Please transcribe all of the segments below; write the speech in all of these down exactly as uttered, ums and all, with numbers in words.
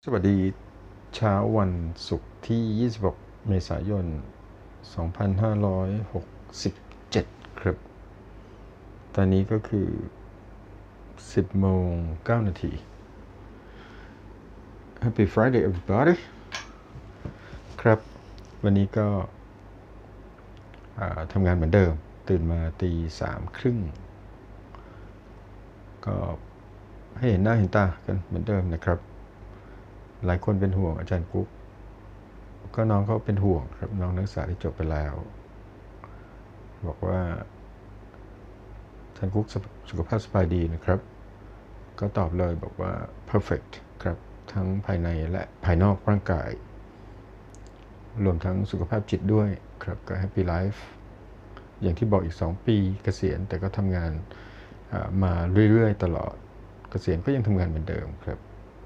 สวัสดีเช้าวันศุกร์ที่ ยี่สิบหก เมษายน สองพันห้าร้อยหกสิบเจ็ด ครับ ตอนนี้ก็คือ สิบโมงเก้านาที Happy Friday everybody ครับ วันนี้ก็ทำงานเหมือนเดิม ตื่นมาตีสามครึ่ง ก็ให้เห็นหน้าเห็นตากันเหมือนเดิมนะครับหลายคนเป็นห่วงอาจารย์กุ๊กก็น้องเขาเป็นห่วงครับน้องนักศึกษาที่จบไปแล้วบอกว่าอาจารย์กุ๊กสุขภาพสบายดีนะครับก็ตอบเลยบอกว่า perfect ครับทั้งภายในและภายนอกร่างกายรวมทั้งสุขภาพจิตด้วยครับก็ happy life อย่างที่บอกอีกสองปีเกษียณแต่ก็ทำงานมาเรื่อยๆตลอดเกษียณก็ยังทำงานเหมือนเดิมครับ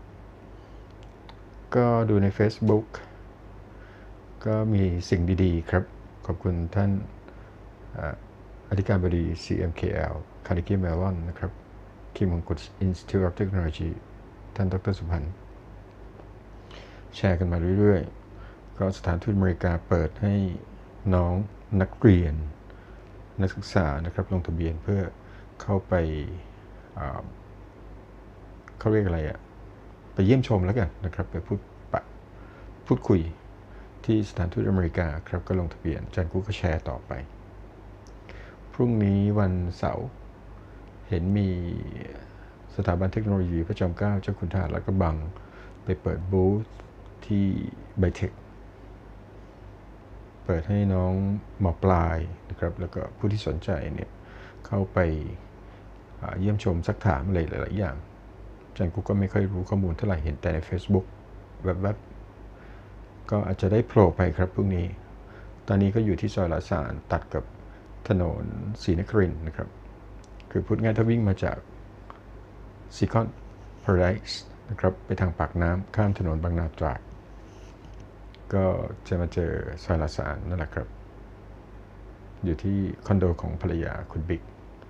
ก็ดูใน Facebook ก็มีสิ่งดีๆครับขอบคุณท่านอธิการบดี ซี เอ็ม เค แอล Carnegie Mellon นะครับคิมมงกุฎ Institute of Technology ท่านดรสุพันธ์แชร์กันมาเรื่อยๆก็สถานทูตอเมริกาเปิดให้น้องนักเรียนนักศึกษานะครับลงทะเบียนเพื่อเข้าไปเขาเรียกอะไรอะไปเยี่ยมชมแล้วกันนะครับไปพูดปะพูดคุยที่สถานทูตอเมริกาครับก็ลงทะเบียนอาจารย์กุ๊กก็แชร์ต่อไปพรุ่งนี้วันเสาร์เห็นมีสถาบันเทคโนโลยีพระจอมเกล้าเจ้าคุณทหารลาดกระบังไปเปิดบูธที่ไบเทคเปิดให้น้องม.ปลายนะครับแล้วก็ผู้ที่สนใจเนี่ยเข้าไปเยี่ยมชมซักถามอะไรหลายๆอย่างอาจารย์กุ๊กก็ไม่ค่อยรู้ข้อมูลเท่าไหร่เห็นแต่ใน Facebook แวบๆก็อาจจะได้โผล่ไปครับพรุ่งนี้ตอนนี้ก็อยู่ที่ซอยลาซานตัดกับถนนศรีนครินทร์นะครับคือพูดง่ายถ้าวิ่งมาจากซีคอนพาราไดซ์นะครับไปทางปากน้ำข้ามถนนบางนาตราดก็จะมาเจอซอยลาซานนั่นแหละครับอยู่ที่คอนโดของภรรยาคุณบิ๊ก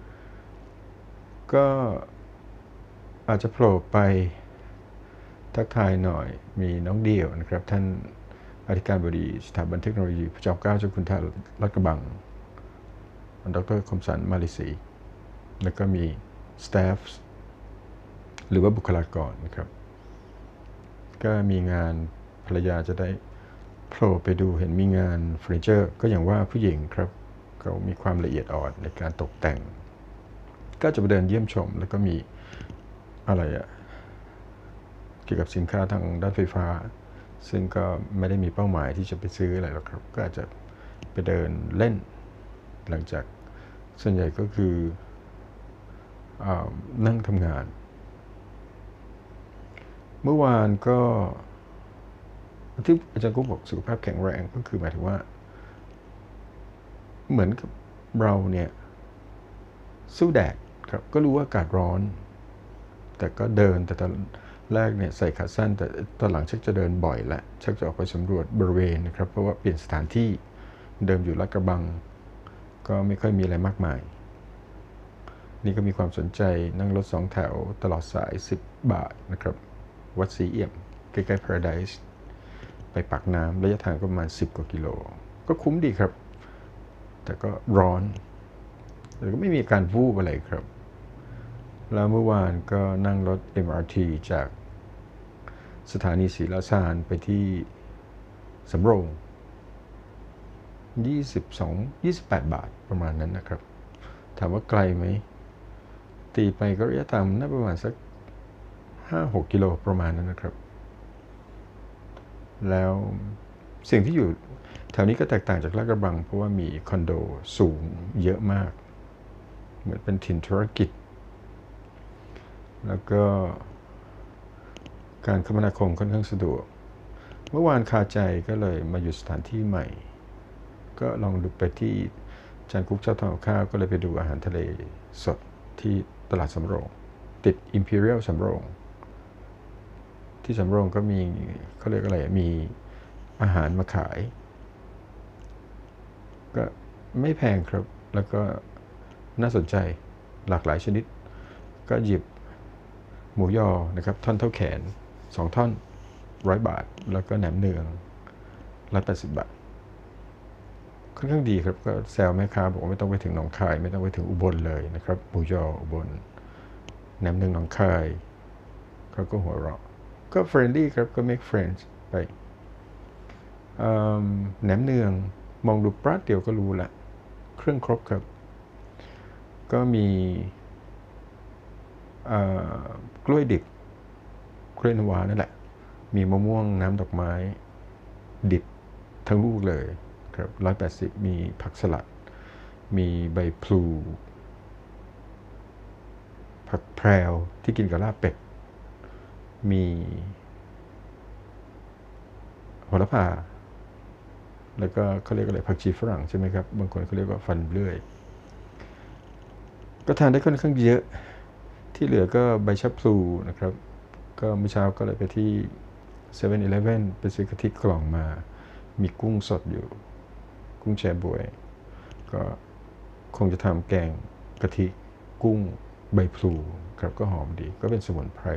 ก็อาจจะโผล่ไปทักทายหน่อยมีน้องเดี่ยวนะครับท่านอธิการบดีสถาบันเทคโนโลยีพระจอมเกล้าเจ้าคุณทหารลาดกระบังดร.คมสันต์มาลิศรีแล้วก็มีสตาฟหรือว่าบุคลากรนะครับก็มีงานภรรยาจะได้โผล่ไปดูเห็นมีงานเฟอร์นิเจอร์ก็อย่างว่าผู้หญิงครับเขามีความละเอียดอ่อนในการตกแต่งก็จะไปเดินเยี่ยมชมแล้วก็มีอะไรอะเกี่ยวกับสินค้าทางด้านไฟฟ้าซึ่งก็ไม่ได้มีเป้าหมายที่จะไปซื้ออะไรหรอกครับก็อาจจะไปเดินเล่นหลังจากส่วนใหญ่ก็คือนั่งทำงานเมื่อวานก็ที่อาจารย์กุ๊กบอกสุขภาพแข็งแรงก็คือหมายถึงว่าเหมือนกับเราเนี่ยสู้แดดครับก็รู้ว่าอากาศร้อนแต่ก็เดินแต่ตอนแรกเนี่ยใส่ขาสั้นแต่ตอนหลังชักจะเดินบ่อยและชักจะออกไปสำรวจบริเวณนะครับเพราะว่าเปลี่ยนสถานที่เดิมอยู่ลาดกระบังก็ไม่ค่อยมีอะไรมากมายนี่ก็มีความสนใจนั่งรถสองแถวตลอดสายสิบบาทนะครับวัดศรีเอี่ยมใกล้ๆ Paradise ไปปากน้ำระยะทางประมาณสิบกว่ากิโลก็คุ้มดีครับแต่ก็ร้อนแต่ก็ไม่มีการวูบอะไรครับแล้วเมื่อวานก็นั่งรถ เอ็ม อาร์ ที จากสถานีศรีราชาไปที่สำโรงยี่สิบสอง ยี่สิบแปดบาทประมาณนั้นนะครับถามว่าไกลไหมตีไปก็ระยะทางน่าประมาณสัก ห้าหก กิโลประมาณนั้นนะครับแล้วสิ่งที่อยู่แถวนี้ก็แตกต่างจากลาดกระบังเพราะว่ามีคอนโดสูงเยอะมากเหมือนเป็นถิ่นธุรกิจแล้วก็การคมนาคมค่อนข้างสะดวกเมื่อวานคาใจก็เลยมาอยู่สถานที่ใหม่ก็ลองดูไปที่อาจารย์กุ๊กชอบทำกับข้าวก็เลยไปดูอาหารทะเลสดที่ตลาดสำโรงติด Imperial สำโรงที่สำโรงก็มีเขาเรียกอะไรมีอาหารมาขายก็ไม่แพงครับแล้วก็น่าสนใจหลากหลายชนิดก็หยิบหมูยอนะครับท่อนเท่าแขนสองท่อนร้อยบาทแล้วก็แหนมเนืองร้อยแปดสิบบาทค่อนข้างดีครับก็แซวแม่ค้าบอกว่าไม่ต้องไปถึงหนองคายไม่ต้องไปถึงอุบลเลยนะครับหมูยออุบลแหนมเนืองหนองคายเขาก็หัวเราะก็เฟรนลี่ครับก็ make friends ไปแหนมเนืองมองดูปราดเดียวก็รู้ละเครื่องครบครับก็มีกล้วยดิบกล้วยน้ำว้านั่นแหละมีมะม่วงน้ำดอกไม้ดิบทั้งลูกเลยครับร้อยแปดสิบมีผักสลัดมีใบพลูผักแพรวที่กินกับลาบเป็ดมีโหระพาแล้วก็เขาเรียกอะไรผักชีฝรั่งใช่ไหมครับบางคนเขาเรียกว่าฟันเลื่อยก็ทานได้ค่อนข้างเยอะที่เหลือก็ใบชะพลูนะครับก็เมื่อเช้าก็เลยไปที่เซเว่นอีเลฟเว่นไปซื้อกะทิกล่องมามีกุ้งสดอยู่กุ้งแชบวยก็คงจะทำแกงกะทิกุ้งใบพลูครับก็หอมดีก็เป็นสมุนไพร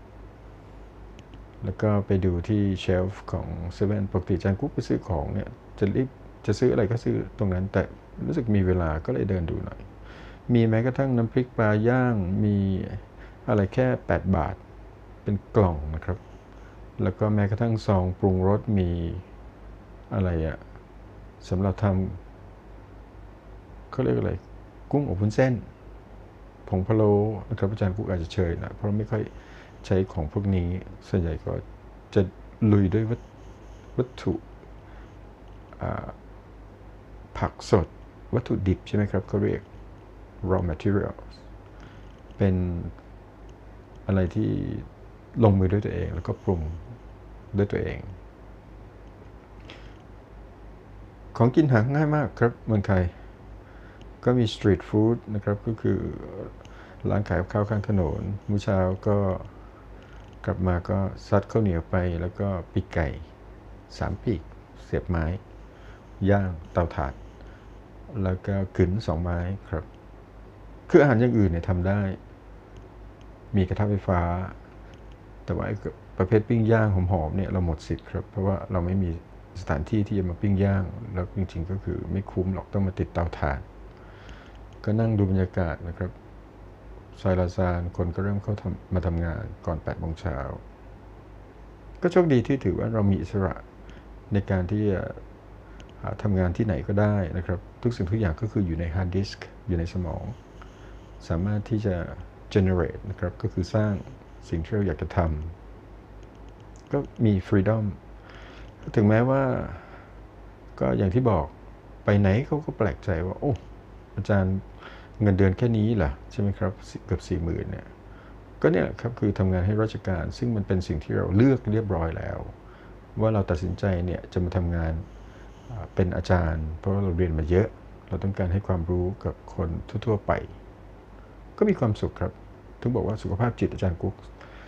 แล้วก็ไปดูที่เชลฟ์ของเซเว่นปกติจานกุ๊กไปซื้อของเนี่ยจะรีบจะซื้ออะไรก็ซื้อตรงนั้นแต่รู้สึกมีเวลาก็เลยเดินดูหน่อยมีแม้กระทั่งน้ำพริกปลาย่างมีอะไรแค่แปดบาทเป็นกล่องนะครับแล้วก็แม้กระทั่งซองปรุงรสมีอะไรอะสำหรับทำเขาเรียกอะไรกุ้งอบวุ้นเส้นผงพะโล้นะครับอาจารย์กุ๊กอาจจะเชยนะเพราะไม่ค่อยใช้ของพวกนี้ส่วนใหญ่ก็จะลุยด้วยวัตถุผักสดวัตถุดิบใช่ไหมครับเขาเรียก raw materials เป็นอะไรที่ลงมือด้วยตัวเองแล้วก็ปรุงด้วยตัวเองของกินหาง่ายมากครับเมืองไทยก็มีสตรีทฟู้ดนะครับก็คือร้านขายข้าวข้างถนนมื้อเช้าก็กลับมาก็ซัดข้าวเหนียวไปแล้วก็ปีกไก่สามปีกเสียบไม้ย่างเตาถ่านแล้วก็กึ๋นสองไม้ครับคืออาหารอย่างอื่นเนี่ยทำได้มีกระทะไฟฟ้าแต่ว่าประเภทปิ้งย่างหอมๆเนี่ยเราหมดสิทธิ์ครับเพราะว่าเราไม่มีสถานที่ที่จะมาปิ้งย่างแล้วจริงๆก็คือไม่คุ้มหรอกต้องมาติดเตาถ่านก็นั่งดูบรรยากาศนะครับซอยลาซานคนก็เริ่มเข้ามาทำงานก่อนแปดโมงเช้าก็โชคดีที่ถือว่าเรามีอิสระในการที่จะทำงานที่ไหนก็ได้นะครับทุกสิ่งทุกอย่างก็คืออยู่ในฮาร์ดดิสก์อยู่ในสมองสามารถที่จะ generate นะครับก็คือสร้างสิ่งที่เราอยากจะทำก็มี freedom ถึงแม้ว่าก็อย่างที่บอกไปไหนเขาก็แปลกใจว่าโอ้อาจารย์เงินเดือนแค่นี้เหรอใช่ไหมครับเกือบสี่หมื่นเนี่ยก็เนี่ยครับคือทำงานให้ราชการซึ่งมันเป็นสิ่งที่เราเลือกเรียบร้อยแล้วว่าเราตัดสินใจเนี่ยจะมาทำงานเป็นอาจารย์เพราะว่าเราเรียนมาเยอะเราต้องการให้ความรู้กับคนทั่วๆไปก็มีความสุขครับถึงบอกว่าสุขภาพจิตอาจารย์กุ๊ก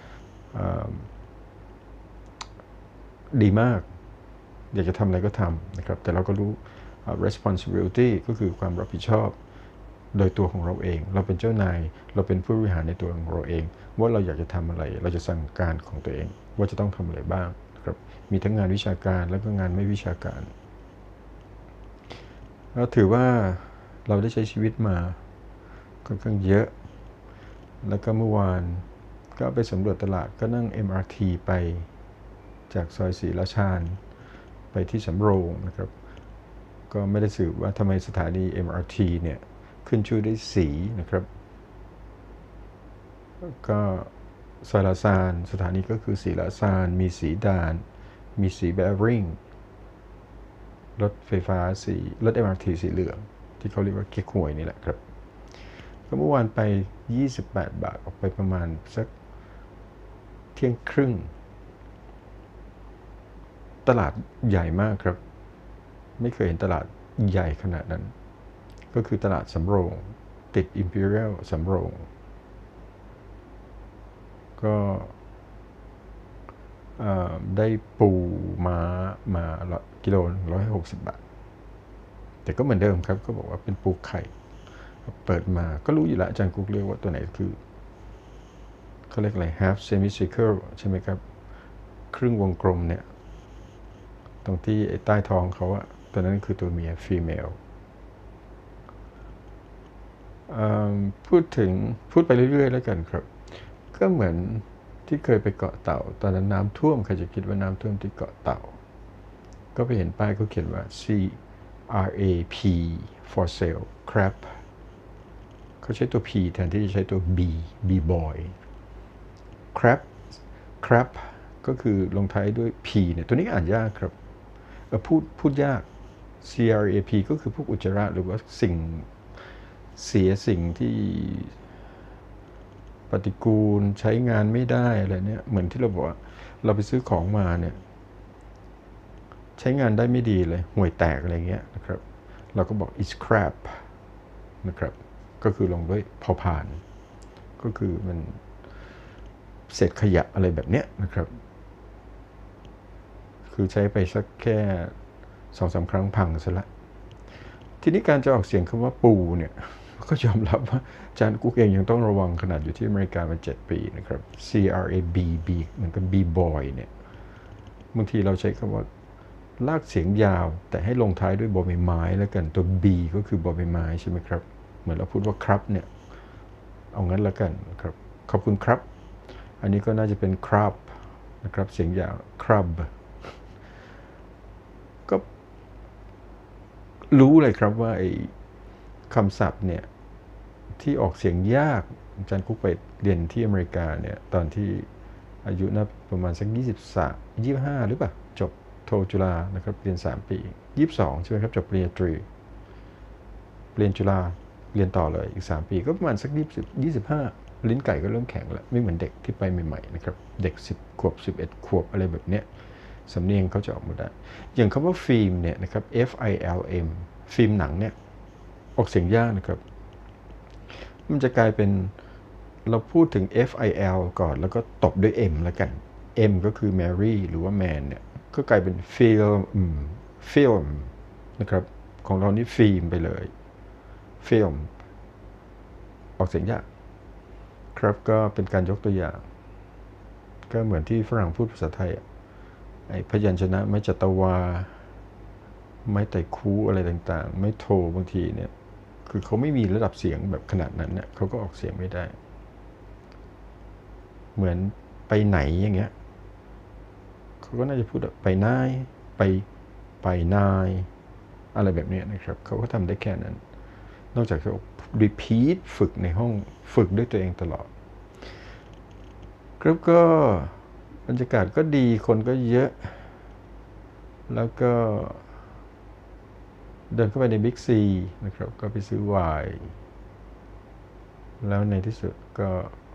ดีมากอยากจะทำอะไรก็ทำนะครับแต่เราก็รู้ responsibility ก็คือความรับผิดชอบโดยตัวของเราเองเราเป็นเจ้านายเราเป็นผู้บริหารในตัวของเราเองว่าเราอยากจะทำอะไรเราจะสั่งการของตัวเองว่าจะต้องทำอะไรบ้างครับมีทั้งงานวิชาการแล้วก็งานไม่วิชาการเราถือว่าเราได้ใช้ชีวิตมาค่อนข้างเยอะแล้วก็เมื่อวานก็ไปสำรวจตลาดก็นั่ง เอ็ม อาร์ ที ไปจากซอยศรีราชาไปที่สำโรงนะครับก็ไม่ได้สืบว่าทำไมสถานี เอ็ม อาร์ ที เนี่ยขึ้นชื่อด้วยสีนะครับก็ซอยลาซานสถานีก็คือศรีราชามีสีด่านมีสีแบริ่งรถไฟฟ้าสีรถ เอ็ม อาร์ ที สีเหลืองที่เขาเรียกว่าเก๊กฮวยนี่แหละครับก็เมื่อวานไปยี่สิบแปดบาทออกไปประมาณสักเที่ยงครึ่งตลาดใหญ่มากครับไม่เคยเห็นตลาดใหญ่ขนาดนั้นก็คือตลาดสำโรงติด Imperial สำโรงก็ได้ปูม้ามากิโลร้อยหกสิบบาทแต่ก็เหมือนเดิมครับก็บอกว่าเป็นปูไข่เปิดมาก็รู้อยู่แล้วอาจารย์กุ๊กเรียกว่าตัวไหนคือเขาเรียกอะไร half semicircle ใช่ไหมครับครึ่งวงกลมเนี่ยตรงที่ใต้ท้องเขาอะตัวนั้นคือตัวเมีย female พูดถึงพูดไปเรื่อยๆแล้วกันครับก็เหมือนที่เคยไปเกาะเต่าตอนนั้นน้ำท่วมใครจะคิดว่าน้ำท่วมที่เกาะเต่าก็ไปเห็นป้ายเขาเขียนว่า C R A P for sale crab เขาใช้ตัว P แทนที่จะใช้ตัว B B boy crab crab ก็คือลงท้ายด้วย P เนี่ยตัวนี้อ่านยากครับเออพูดพูดยาก C R A P ก็คือพวกอุจจาระหรือว่าสิ่งเสียสิ่งที่ปฏิกูลใช้งานไม่ได้อะไรเนี่ยเหมือนที่เราบอกว่าเราไปซื้อของมาเนี่ยใช้งานได้ไม่ดีเลยห่วยแตกอะไรเงี้ยนะครับเราก็บอก it's crap นะครับก็คือลงด้วยพอพานก็คือมันเศษขยะอะไรแบบเนี้ยนะครับคือใช้ไปสักแค่สองสามครั้งพังซะละทีนี้การจะออกเสียงคำว่าปูเนี่ยก็ยอมรับว่าอาจารย์กุ๊กเองยังต้องระวังขนาดอยู่ที่อเมริกามาเจ็ดปีนะครับ C R A B B เหมือนกับ B boy เนี่ยบางทีเราใช้คำว่าลากเสียงยาวแต่ให้ลงท้ายด้วยบอใบไม้แล้วกันตัว B ก็คือบอใบไม้ใช่ไหมครับเหมือนเราพูดว่าครับเนี่ยเอางั้นแล้วกันครับขอบคุณครับอันนี้ก็น่าจะเป็นครับนะครับเสียงยาวครับก็รู้เลยครับว่าไอ้คำศัพท์เนี่ยที่ออกเสียงยากอาจารย์กุ๊กไปเรียนที่อเมริกาเนี่ยตอนที่อายุนะประมาณสักยี่สิบสาม ยี่สิบห้าหรือเปล่าจบโทจุฬานะครับเรียนสามปียี่สิบสองใช่ไหมครับจบปริญญาตรีเรียนจุฬาเรียนต่อเลยอีกสามปีก็ประมาณสักยี่สิบ ยี่สิบห้าลิ้นไก่ก็เริ่มแข็งแล้วไม่เหมือนเด็กที่ไปใหม่ๆนะครับเด็กสิบขวบสิบเอ็ดขวบอะไรแบบเนี้ยสำเนียงเขาจะออกมาได้อย่างคำว่าฟิล์มเนี่ยนะครับ F I L M ฟิล์มหนังเนี่ยออกเสียงยากนะครับมันจะกลายเป็นเราพูดถึง F I L ก่อนแล้วก็ตบด้วย M แล้วกัน M ก็คือ Mary หรือว่า Man เนี่ยก็กลายเป็น film film นะครับของเรานี่ฟิล์มไปเลย film ออกเสียงยากครับก็เป็นการยกตัวอย่างก็เหมือนที่ฝรั่งพูดภาษาไทยไอ้พยัญชนะไม่จัตวาไม่ไต่คูอะไรต่างๆไม่โทบางทีเนี่ยคือเขาไม่มีระดับเสียงแบบขนาดนั้นเนี่ยเขาก็ออกเสียงไม่ได้เหมือนไปไหนอย่างเงี้ยเขาก็น่าจะพูดแบบไปนายไปไปนายอะไรแบบนี้นะครับเขาก็ทำได้แค่นั้นนอกจากเขา repeat ฝึกในห้องฝึกด้วยตัวเองตลอดครับก็บรรยากาศก็ดีคนก็เยอะแล้วก็เดินเข้าไปในบิ๊กซีนะครับก็ไปซื้อไวน์แล้วในที่สุดก็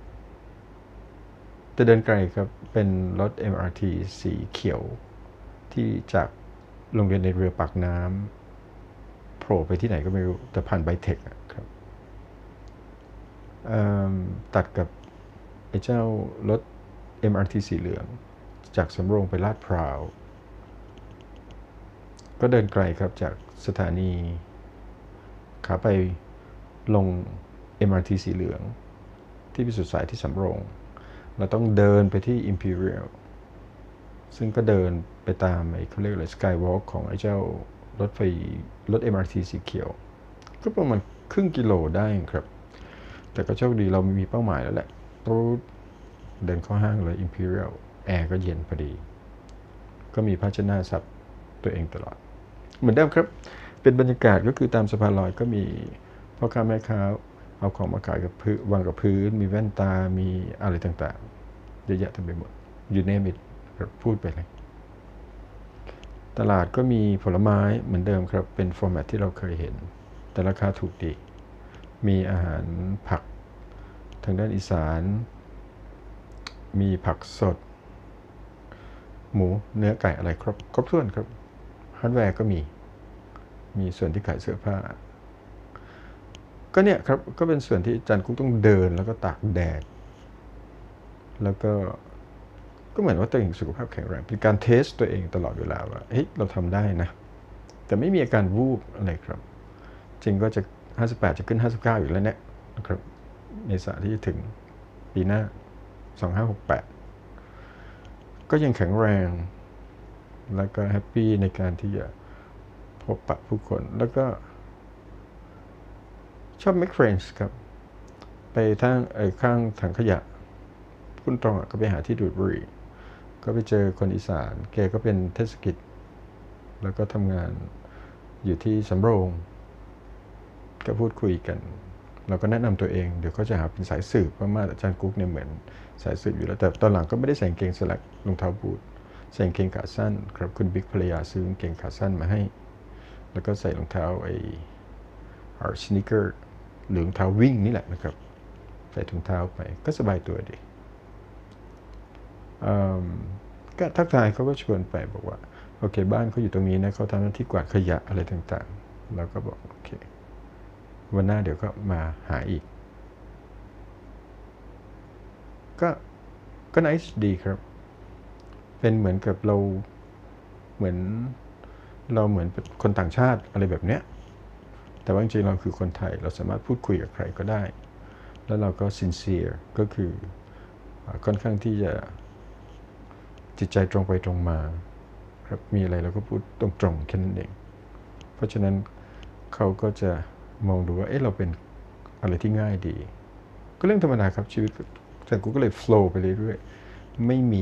จะเดินไกลครับเป็นรถ เอ็ม อาร์ ที สีเขียวที่จากโรงเรียนในเรือปากน้ำโผล่ไปที่ไหนก็ไม่รู้แต่ผ่านไบเทคครับตัดกับไอ้เจ้ารถ เอ็ม อาร์ ที สีเหลืองจากสำโรงไปลาดพร้าวก็เดินไกลครับจากสถานีขาไปลง เอ็ม อาร์ ที สีเหลืองที่พิสุทธิ์สายที่สำโรงเราต้องเดินไปที่ Imperial ซึ่งก็เดินไปตามไอ้เขาเรียกอะไร Skywalk ของไอ้เจ้ารถไฟรถ เอ็ม อาร์ ที สีเขียวก็ประมาณครึ่งกิโลได้ครับแต่ก็โชคดีเรามีเป้าหมายแล้วแหละตู้เดินเข้าห้างเลย Imperial แอร์ก็เย็นพอดีก็มีผ้าเช็ดหน้าซับตัวเองตลอดเหมือนเดิมครับเป็นบรรยากาศก็คือตามสะพานลอยก็มีพ่อค้าแม่ค้าเอาของมาขายกับพื้นวางกับพื้นมีแว่นตามีอะไรต่างๆเยอะแยะเต็มไปหมดยูเนมิดพูดไปเลยตลาดก็มีผลไม้เหมือนเดิมครับเป็นฟอร์แมตที่เราเคยเห็นแต่ราคาถูกดีมีอาหารผักทางด้านอีสานมีผักสดหมูเนื้อไก่อะไรครบครบถ้วนครับฮาร์ดแวร์ก็มีมีส่วนที่ขายเสื้อผ้าก็เนี่ยครับก็เป็นส่วนที่อาจารย์กุ๊กต้องเดินแล้วก็ตากแดดแล้วก็ก็เหมือนว่าตัวเองสุขภาพแข็งแรงเป็นการเทสตัวเองตลอดเวลาว่าเฮ้ยเราทำได้นะแต่ไม่มีอาการวูบอะไรครับจริงก็จะห้าสิบแปดจะขึ้นห้าสิบเก้าอยู่แล้วเนี่ยนะครับเมษาที่จะถึงปีหน้าสองพันห้าร้อยหกสิบแปดก็ยังแข็งแรงแล้วก็แฮปปี้ในการที่จะพบปะผู้คนแล้วก็ชอบ make friends ครับไปทางไอ้ข้างถังขยะพุ่นตรงก็ไปหาที่ดูดบุหรี่ก็ไปเจอคนอีสานแกก็เป็นเทศกิจแล้วก็ทำงานอยู่ที่สำโรงก็พูดคุยกันเราก็แนะนำตัวเองเดี๋ยวเขาจะหาเป็นสายสืบเพราะว่าอาจารย์กุ๊กเนี่ยเหมือนสายสืบอยู่แล้วแต่ตอนหลังก็ไม่ได้ใส่กางเกงสลักรองเท้าบูทใส่กางเกงขาสั้นครับคุณบิ๊กภรรยาซื้อกางเกงขาสั้นมาให้แล้วก็ใส่รองเท้าไอ้อาร์สนิเกอร์หรือรองเท้าวิ่งนี่แหละนะครับใส่ถุงเท้าไปก็สบายตัวดีก็ทักทายเขาก็ชวนไปบอกว่าโอเคบ้านเขาอยู่ตรงนี้นะเขาทำหน้าที่กวาดขยะอะไรต่างๆเราก็บอกโอเควันหน้าเดี๋ยวก็มาหาอีกก็ก็น่าดีครับเป็นเหมือนกับเราเหมือนเราเหมือนเป็นคนต่างชาติอะไรแบบเนี้ยแต่ว่าจริงๆเราคือคนไทยเราสามารถพูดคุยกับใครก็ได้แล้วเราก็ sincere ก็คือค่อนข้างที่จะจิตใจตรงไปตรงมาครับมีอะไรเราก็พูดตรงๆแค่นั้นเองเพราะฉะนั้นเขาก็จะมองดูว่าเอ๊ะเราเป็นอะไรที่ง่ายดีก็เรื่องธรรมดาครับชีวิตแต่กูก็เลย flow ไปเรื่อยๆไม่มี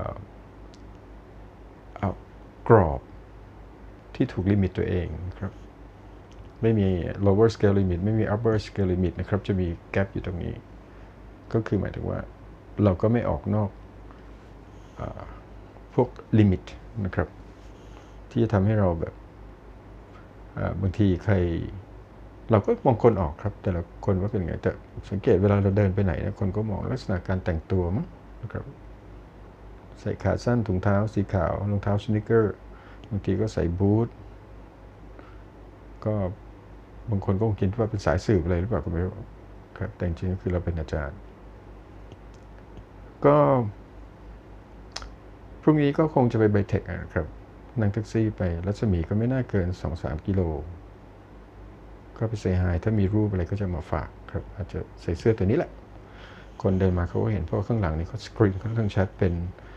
กรอบที่ถูกลิมิตตัวเองครับไม่มี lower scale limit ไม่มี upper scale limit นะครับจะมี gap อยู่ตรงนี้ก็คือหมายถึงว่าเราก็ไม่ออกนอกพวกลิมิตนะครับที่จะทำให้เราแบบบางทีใครเราก็มองคนออกครับแต่ละคนว่าเป็นไงแต่สังเกตเวลาเราเดินไปไหนนะคนก็มองลักษณะการแต่งตัวมั้งนะครับใส่ขาสั้นถุงเท้าสีขาวรองเท้าสนิเกอร์บางทีก็ใส่บูทก็บางคนก็คงคิดว่าเป็นสายสืบอะไรหรือเปล่าก็ไม่รู้ครับแต่จริงๆคือเราเป็นอาจารย์ก็พรุ่งนี้ก็คงจะไปไบเทคนะครับนั่งแท็กซี่ไปรัศมีก็ไม่น่าเกิน สองถึงสาม กิโลก็ไปเซฮายถ้ามีรูปอะไรก็จะมาฝากครับอาจจะใส่เสื้อตัวนี้แหละคนเดินมาเขาก็เห็นเพราะข้างหลังนี่เขาสกรีนค่อนข้างชัดเป็น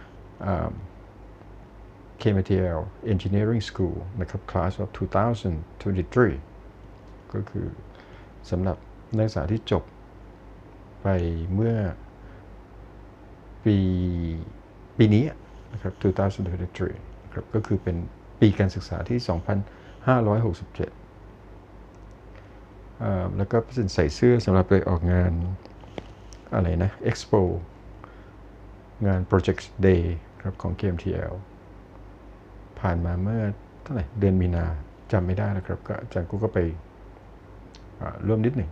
เค เอ็ม ที แอล Engineering School นะครับ Class of สองพันยี่สิบสามก็คือสำหรับนักศึกษาที่จบไปเมื่อปีปีนี้นะครับสองพันยี่สิบสามนะครับก็คือเป็นปีการศึกษาที่ สองพันห้าร้อยหกสิบเจ็ดแล้วก็เป็นใส่เสื้อสำหรับไปออกงานอะไรนะ Expo งาน Project Day ครับของ เค เอ็ม ที แอล ผ่านมาเมื่อเท่าไหร่เดือนมีนาจำไม่ได้นะครับก็อาจารย์กูก็ไปร่วมนิดหนึ่ง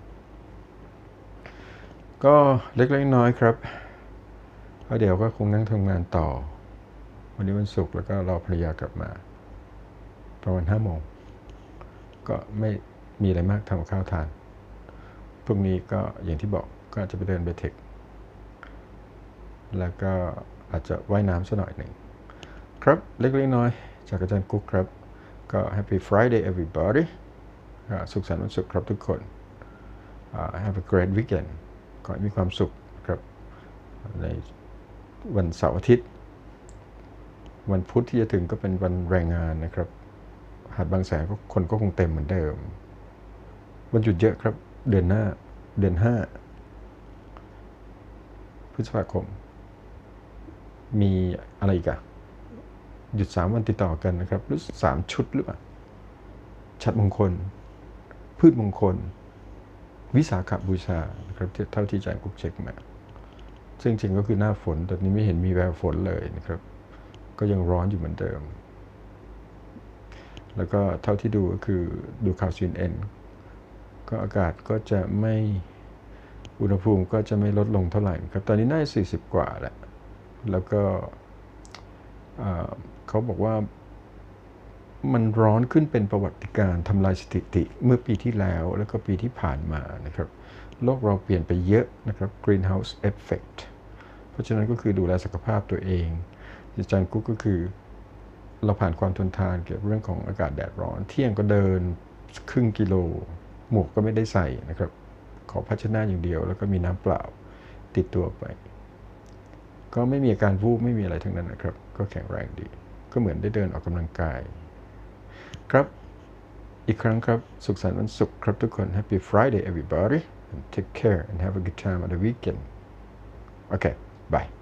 ก็เล็กๆน้อยๆครับแล้วเดี๋ยวก็คงนั่งทำงานต่อวันนี้วันศุกร์แล้วก็รอภรรยากลับมาประมาณห้าโมงก็ไม่มีอะไรมากทำกับข้าวทานพรุ่งนี้ก็อย่างที่บอกก็จะไปเดินเบเทคแล้วก็อาจจะว่ายน้ำสักหน่อยหนึ่งครับเล็กๆน้อยๆจากอาจารย์กุ๊กครับก็ Happy Friday everybody สุขสันต์วันศุกร์ครับทุกคน Have a great weekend ขอให้มีความสุขครับในวันเสาร์อาทิตย์วันพุธที่จะถึงก็เป็นวันแรงงานนะครับหาดบางแสนก็คนก็คงเต็มเหมือนเดิมวันหยุดเยอะครับเดือนหน้าเดือนห้าพฤษภาคมมีอะไรอีกอะหยุดสามวันติดต่อกันนะครับหรือสามชุดหรือเปล่าฉัตรมงคลพืชมงคลวิสาขบูชานะครับเท่าที่อาจารย์กุ๊กเช็คมาซึ่งจริงก็คือหน้าฝนแต่นี้ไม่เห็นมีแววฝนเลยนะครับก็ยังร้อนอยู่เหมือนเดิมแล้วก็เท่าที่ดูก็คือดูข่าว ซี เอ็น เอ็น ก็อากาศก็จะไม่อุณหภูมิก็จะไม่ลดลงเท่าไหร่ครับตอนนี้น่าจะสี่สิบกว่าแหละแล้วก็เขาบอกว่ามันร้อนขึ้นเป็นประวัติการณ์ทำลายสถิติเมื่อปีที่แล้วแล้วก็ปีที่ผ่านมานะครับโลกเราเปลี่ยนไปเยอะนะครับ greenhouse effect เพราะฉะนั้นก็คือดูแลสุขภาพตัวเองอาจารย์กุ๊กก็คือเราผ่านความทนทานเกี่ยวกับเรื่องของอากาศแดดร้อนเที่ยงก็เดินครึ่งกิโลหมวกก็ไม่ได้ใส่นะครับขอภาชนะอย่างเดียวแล้วก็มีน้ำเปล่าติดตัวไปก็ไม่มีอาการวูบไม่มีอะไรทั้งนั้นนะครับก็แข็งแรงดีก็เหมือนได้เดินออกกำลังกายครับอีกครั้งครับสุขสันต์วันศุกร์ครับทุกคน Happy Friday everybody and take care and have a good time on the weekend okay bye